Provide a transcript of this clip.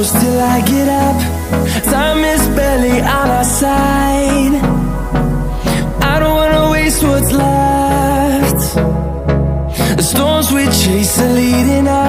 hours till I get up. Time is barely on our side. I don't wanna waste what's left. The storms we chase are leading us.